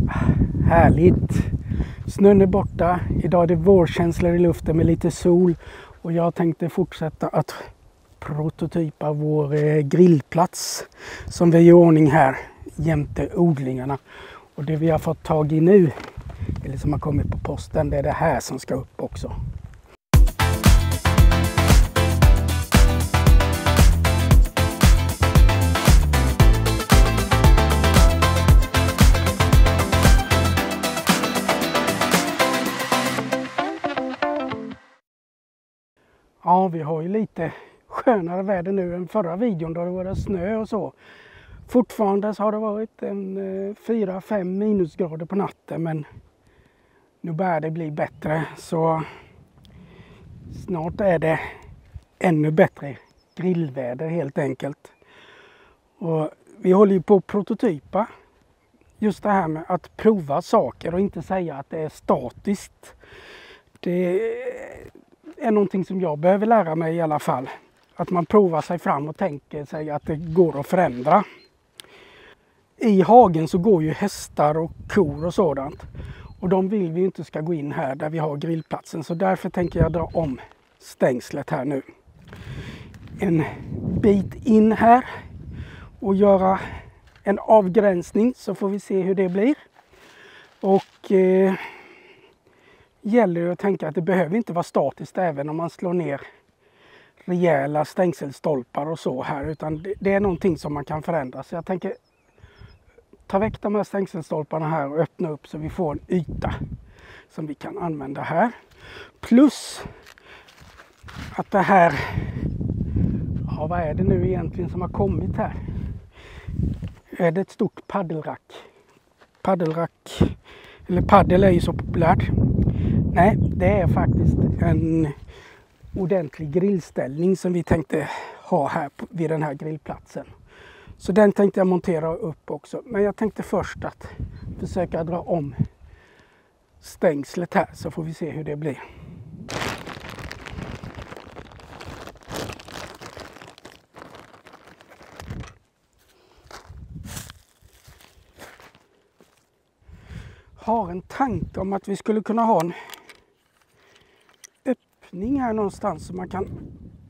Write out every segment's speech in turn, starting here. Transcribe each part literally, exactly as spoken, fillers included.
Härligt! Snön är borta. Idag är det vårkänslor i luften med lite sol. Och jag tänkte fortsätta att prototypa vår grillplats som vi är i ordning här jämte odlingarna. Och det vi har fått tag i nu, eller som har kommit på posten, det är det här som ska upp också. Ja, vi har ju lite skönare väder nu än förra videon då det var snö och så. Fortfarande så har det varit en fyra fem minusgrader på natten, men nu börjar det bli bättre, så snart är det ännu bättre grillväder helt enkelt. Och vi håller ju på att prototypa just det här med att prova saker och inte säga att det är statiskt. Det är någonting som jag behöver lära mig i alla fall. Att man provar sig fram och tänker sig att det går att förändra. I hagen så går ju hästar och kor och sådant. Och de vill vi inte ska gå in här där vi har grillplatsen. Så därför tänker jag dra om stängslet här nu. En bit in här och göra en avgränsning, så får vi se hur det blir. Och eh, gäller det att tänka att det behöver inte vara statiskt även om man slår ner rejäla stängselstolpar och så här, utan det, det är någonting som man kan förändra. Så jag tänker ta väck de här stängselstolparna här och öppna upp så vi får en yta som vi kan använda här. Plus att det här, ja vad är det nu egentligen som har kommit här? Är det ett stort paddelrack? Paddelrack, eller paddel är ju så populärt. Nej, det är faktiskt en ordentlig grillställning som vi tänkte ha här på, vid den här grillplatsen. Så den tänkte jag montera upp också. Men jag tänkte först att försöka dra om stängslet här, så får vi se hur det blir. Har en tanke om att vi skulle kunna ha en öppning här någonstans så man kan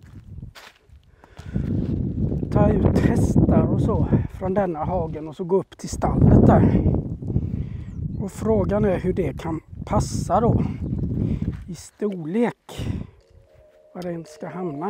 ta ut hästar och så från denna hagen och så gå upp till stallet där. Och frågan är hur det kan passa då i storlek, var den ska hamna.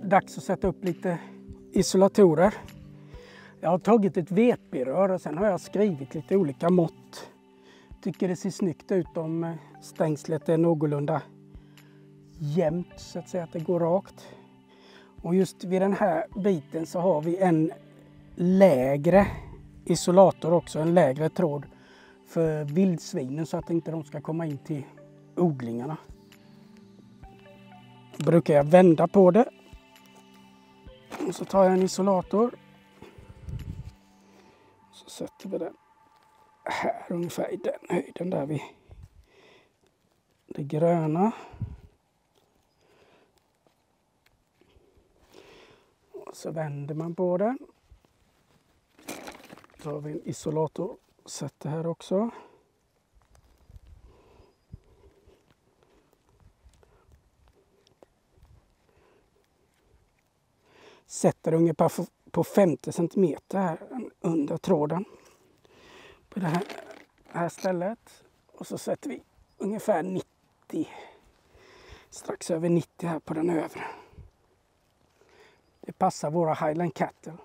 dags att sätta upp lite isolatorer. Jag har tagit ett vetberör och sen har jag skrivit lite olika mått. Tycker det ser snyggt ut om stängslet är någorlunda jämnt, så att säga, att det går rakt. Och just vid den här biten så har vi en lägre isolator också, en lägre tråd för vildsvinen så att inte de ska komma in till odlingarna. Då brukar jag vända på det. Och så tar jag en isolator. Så sätter vi den här ungefär i den höjden där vi det gröna. Och så vänder man på den. Så har vi en isolator. Sätter här också. Sätter ungefär på femtio centimeter här under tråden. På det här, här stället. Och så sätter vi ungefär nittio. Strax över nittio här på den övre. Det passar våra Highland Cattle.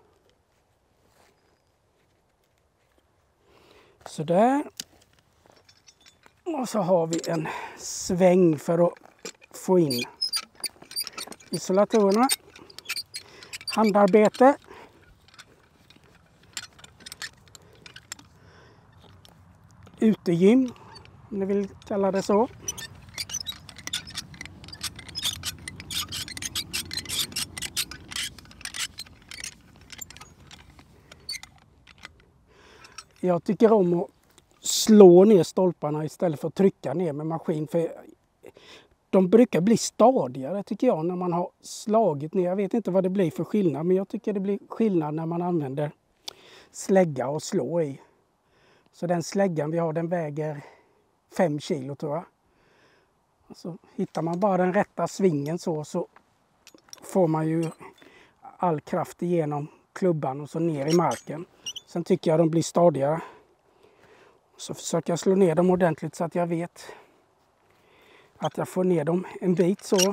Så där. Och så har vi en sväng för att få in isolatorerna. Handarbete. Utegym, om ni vill kalla det så. Jag tycker om att slå ner stolparna istället för att trycka ner med maskin. För de brukar bli stadigare tycker jag när man har slagit ner. Jag vet inte vad det blir för skillnad, men jag tycker det blir skillnad när man använder slägga och slå i. Så den släggan vi har, den väger fem kilo tror jag. Så hittar man bara den rätta svingen så, så får man ju all kraft igenom klubban och så ner i marken. Sen tycker jag de blir stadigare. Så försöker jag slå ner dem ordentligt så att jag vet att jag får ner dem en bit så.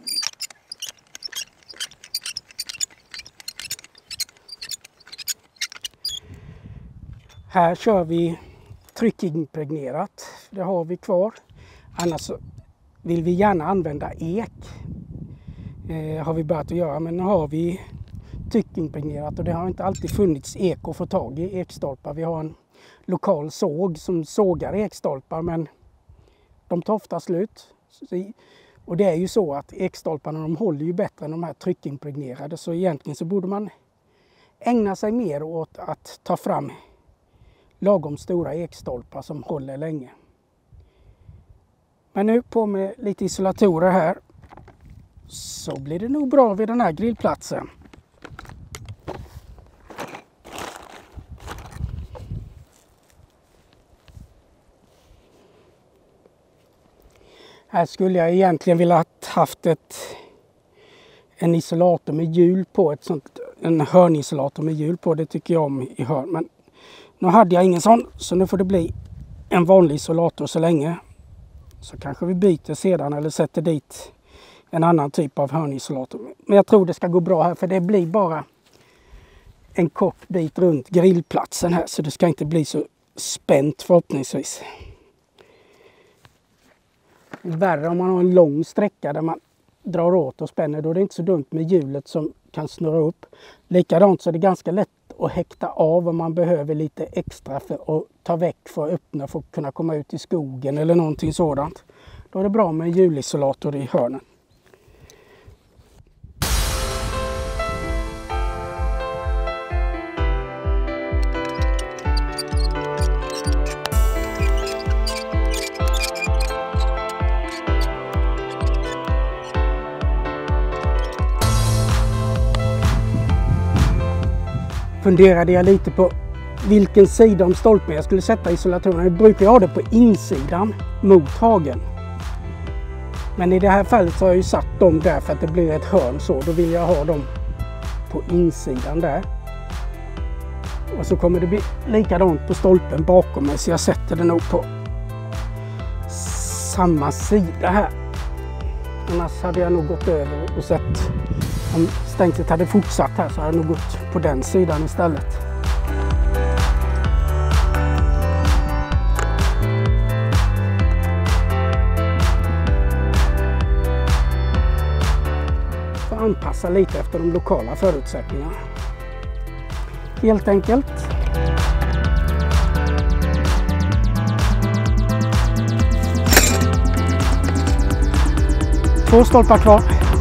Här kör vi tryckimpregnerat. Det har vi kvar. Annars vill vi gärna använda ek. Eh, har vi börjat att göra, men nu har vi tryckimpregnerat och det har inte alltid funnits ek att få tag i ekstolpar. Vi har en lokal såg som sågar ekstolpar, men de tar ofta slut. Och det är ju så att ekstolparna de håller ju bättre än de här tryckimpregnerade, så egentligen så borde man ägna sig mer åt att ta fram lagom stora ekstolpar som håller länge. Men nu på med lite isolatorer här så blir det nog bra vid den här grillplatsen. Här skulle jag egentligen vilja haft ett, en isolator med hjul på, ett sånt, en hörnisolator med hjul på, det tycker jag om i hörn. Men nu hade jag ingen sån, så nu får det bli en vanlig isolator så länge. Så kanske vi byter sedan eller sätter dit en annan typ av hörnisolator. Men jag tror det ska gå bra här, för det blir bara en kort bit runt grillplatsen här, så det ska inte bli så spänt förhoppningsvis. Värre om man har en lång sträcka där man drar åt och spänner, då är det inte så dumt med hjulet som kan snurra upp. Likadant så är det ganska lätt att häkta av om man behöver lite extra för att ta väck, för att öppna, för att kunna komma ut i skogen eller någonting sådant. Då är det bra med en hjulisolator i hörnen. Funderade jag lite på vilken sida om stolpen jag skulle sätta isolatorerna. Jag brukar ha det på insidan mot hagen. Men i det här fallet så har jag ju satt dem där för att det blir ett hörn så. Då vill jag ha dem på insidan där. Och så kommer det bli likadant på stolpen bakom mig, så jag sätter den nog på samma sida här. Annars hade jag nog gått över och sett Om stängslet hade fortsatt här så hade jag nog gått på den sidan istället. Får anpassa lite efter de lokala förutsättningarna. Helt enkelt. Två stolpar kvar.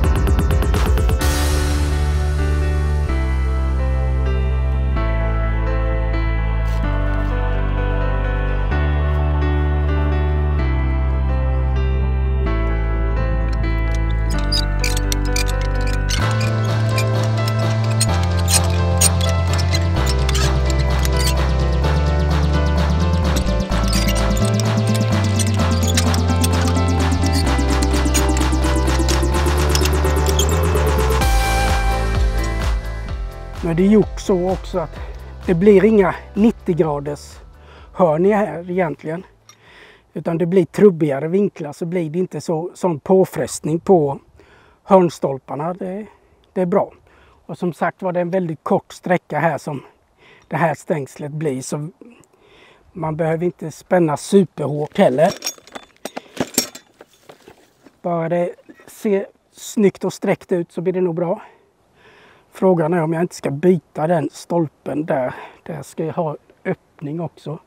Men det är gjort så också att det blir inga nittio graders hörningar här egentligen. Utan det blir trubbigare vinklar, så blir det inte så sån påfrestning på hörnstolparna. Det, det är bra. Och som sagt var det en väldigt kort sträcka här som det här stängslet blir. Så man behöver inte spänna superhårt heller. Bara det ser snyggt och sträckt ut så blir det nog bra. Frågan är om jag inte ska byta den stolpen där. Där ska jag ha öppning också.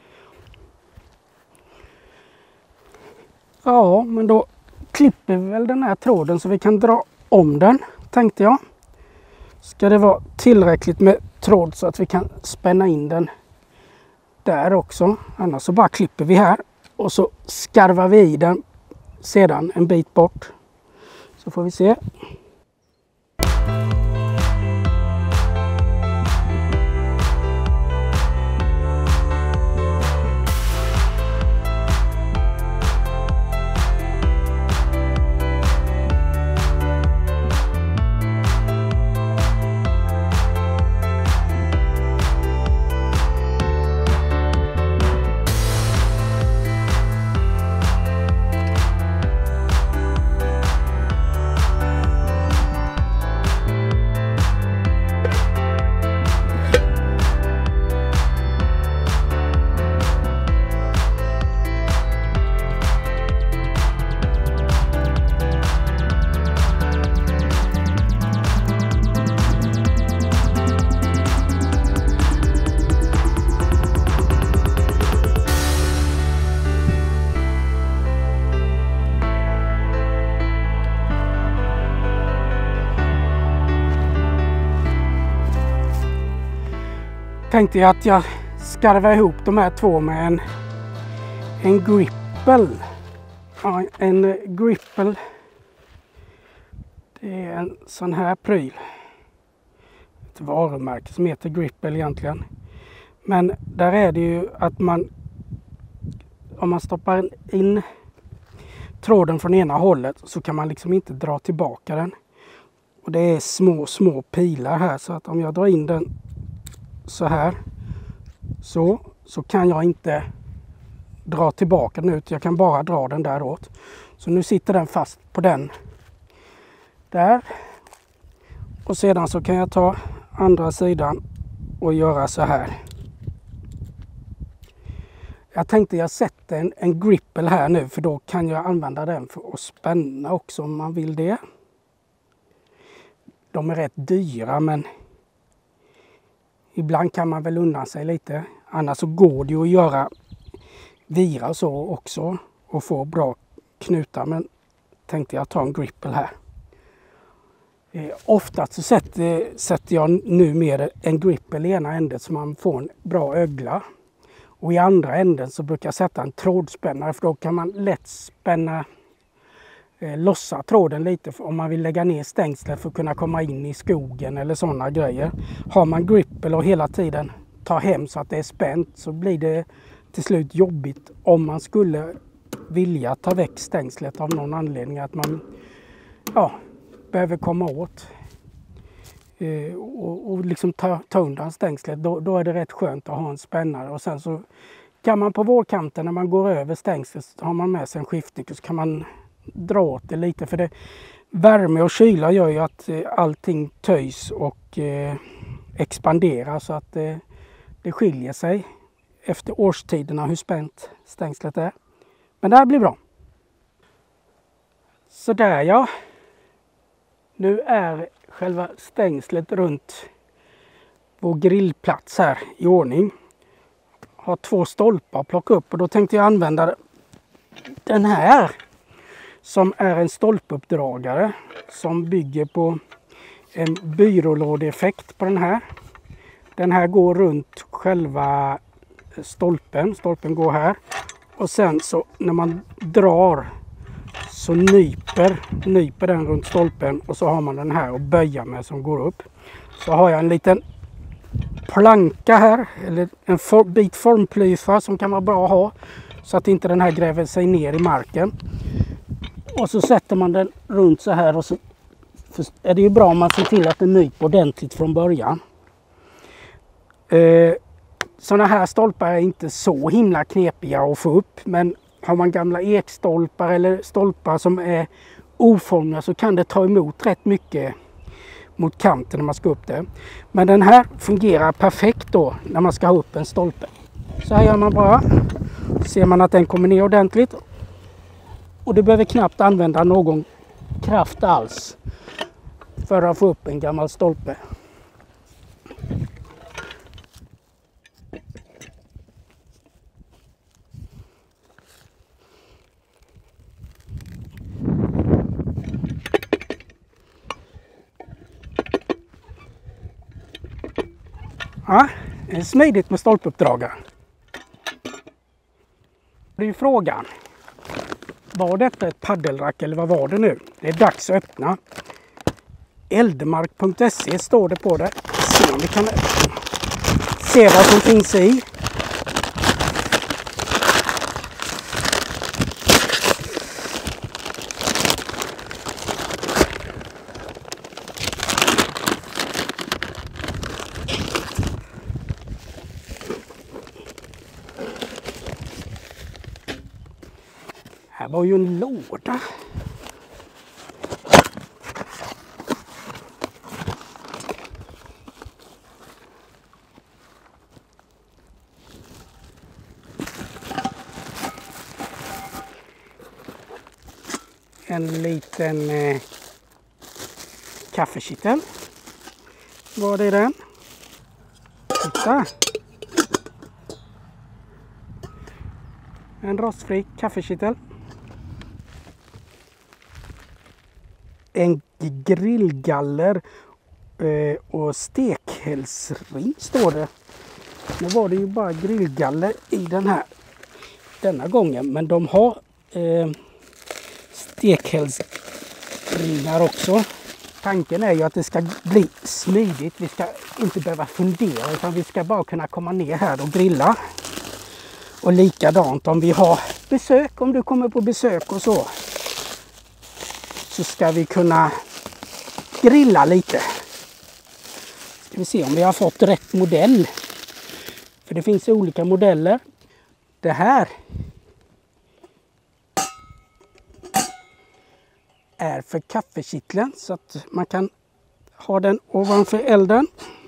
Ja, men då klipper vi väl den här tråden så vi kan dra om den, tänkte jag. Ska det vara tillräckligt med tråd så att vi kan spänna in den där också. Annars så bara klipper vi här och så skarvar vi i den sedan en bit bort. Så får vi se. Tänkte jag att jag skarvar ihop de här två med en, en gripple. Ja, en gripple. Det är en sån här pryl. Ett varumärke som heter gripple egentligen. Men där är det ju att man, om man stoppar in tråden från ena hållet så kan man liksom inte dra tillbaka den. Och det är små, små pilar här, så att om jag drar in den så här så, så kan jag inte dra tillbaka den ut. Jag kan bara dra den däråt. Så nu sitter den fast på den där. Och sedan så kan jag ta andra sidan och göra så här. Jag tänkte jag sätter en, en gripple här nu, för då kan jag använda den för att spänna också om man vill det. De är rätt dyra, men ibland kan man väl unna sig lite. Annars så går det ju att göra vira så också och få bra knutar. Men tänkte jag ta en gripple här. Eh, oftast så sätter, sätter jag nu med en gripple i ena änden så man får en bra ögla. Och i andra änden så brukar jag sätta en trådspännare, för då kan man lätt spänna eh, lossa tråden lite om man vill lägga ner stängslet för att kunna komma in i skogen eller sådana grejer. Har man gripple och hela tiden tar hem så att det är spänt, så blir det till slut jobbigt om man skulle vilja ta väck stängslet av någon anledning, att man ja, behöver komma åt eh, och, och liksom ta, ta undan stängslet. Då, då är det rätt skönt att ha en spännare, och sen så kan man på vårkanten när man går över stängslet, har man med sig en skiftnyckel, så kan man dra åt det lite, för det, Värme och kyla gör ju att eh, allting töjs och eh, expanderar så att eh, det skiljer sig efter årstiderna hur spänt stängslet är. Men det här blir bra. Så där ja. Nu är själva stängslet runt vår grillplats här i ordning. Har två stolpar att plocka upp och då tänkte jag använda den här som är en stolpuppdragare som bygger på en byrålådeeffekt på den här. Den här går runt själva stolpen. Stolpen går här och sen så när man drar så nyper, nyper den runt stolpen och så har man den här att böja med som går upp. Så har jag en liten planka här, eller en for, bit formplyfa som kan vara bra att ha så att inte den här gräver sig ner i marken. Och så sätter man den runt så här och så är det ju bra om man ser till att den nyper ordentligt från början. Eh, sådana här stolpar är inte så himla knepiga att få upp, men har man gamla ekstolpar eller stolpar som är oformliga så kan det ta emot rätt mycket mot kanten när man ska upp det. Men den här fungerar perfekt då när man ska ha upp en stolpe. Så här gör man bara. Ser man att den kommer ner ordentligt. Och du behöver knappt använda någon kraft alls för att få upp en gammal stolpe. Ja, det är smidigt med stolpuppdragare. Det är ju frågan. Var detta ett paddelrack eller vad var det nu? Det är dags att öppna. Eldmark punkt se står det på det. Se om vi kan se vad som finns i. Här var ju en låda. En liten eh, kaffekittel. Var är den? Titta. En rostfri kaffekittel. En grillgaller eh, och stekhälsring står det. Nu var det ju bara grillgaller i den här denna gången, men de har eh, stekhälsringar också. Tanken är ju att det ska bli smidigt. Vi ska inte behöva fundera utan vi ska bara kunna komma ner här och grilla. Och likadant om vi har besök, om du kommer på besök och så. Så ska vi kunna grilla lite. Ska vi se om vi har fått rätt modell. För det finns olika modeller. Det här är för kaffekitteln så att man kan ha den ovanför elden.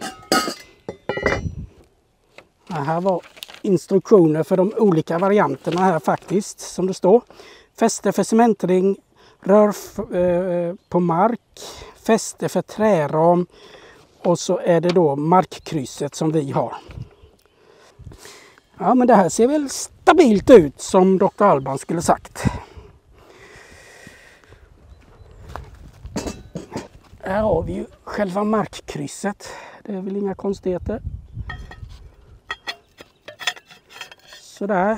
Det här var instruktioner för de olika varianterna här faktiskt som det står. Fäste för cementring, rör eh, på mark, fäste för träram och så är det då markkrysset som vi har. Ja, men det här ser väl stabilt ut som doktor Alban skulle sagt. Här har vi ju själva markkrysset. Det är väl inga konstigheter. Sådär.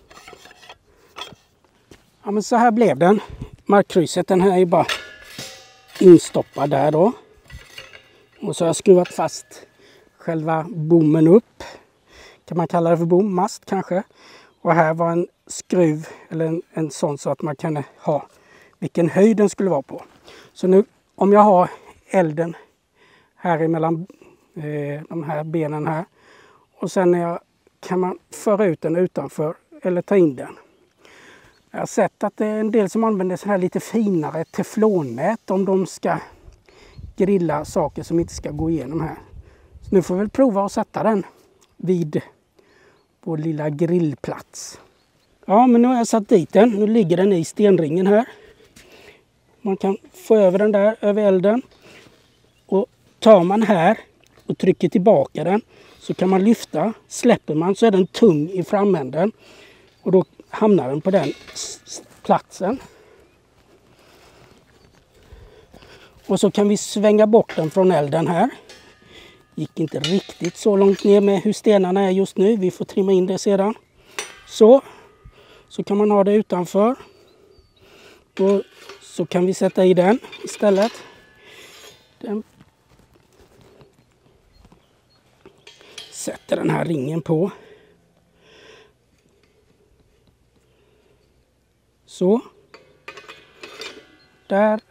Ja, men så här blev den. Markkrysset, den här är bara instoppad där då. Och så har jag skruvat fast själva bommen upp. Kan man kalla det för bom, mast kanske. Och här var en skruv eller en, en sån så att man kan ha vilken höjd den skulle vara på. Så nu om jag har elden här emellan eh, de här benen här. Och sen när jag, kan man föra ut den utanför eller ta in den. Jag har sett att det är en del som använder så här lite finare teflonnät om de ska grilla saker som inte ska gå igenom här. Så nu får vi väl prova att sätta den vid vår lilla grillplats. Ja, men nu har jag satt dit den. Nu ligger den i stenringen här. Man kan få över den där över elden. Och tar man här och trycker tillbaka den så kan man lyfta. Släpper man så är den tung i framänden. Och då hamnar den på den platsen. Och så kan vi svänga bort den från elden här. Gick inte riktigt så långt ner med hur stenarna är just nu. Vi får trimma in det sedan. Så. Så kan man ha det utanför. Och så kan vi sätta i den istället. Den. Sätter den här ringen på. Så. Där.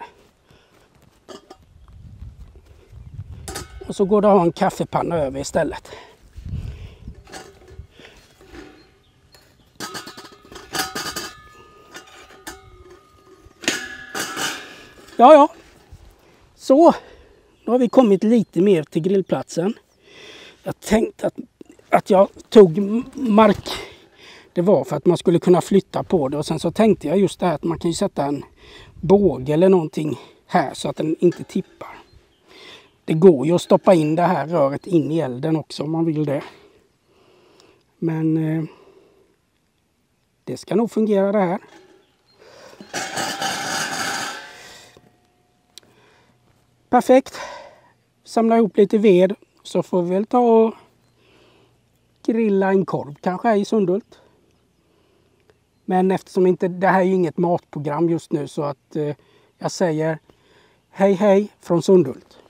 Och så går det att ha en kaffepanna över istället. Ja, ja. Så. Nu har vi kommit lite mer till grillplatsen. Jag tänkte att, att jag tog mark. Det var för att man skulle kunna flytta på det. Och sen så tänkte jag just det här att man kan ju sätta en båge eller någonting här så att den inte tippar. Det går ju att stoppa in det här röret in i elden också om man vill det. Men eh, det ska nog fungera det här. Perfekt. Samla ihop lite ved så får vi väl ta och grilla en korv kanske här i Sundhult. Men eftersom inte det här är ju inget matprogram just nu så att eh, jag säger hej hej från Sundhult.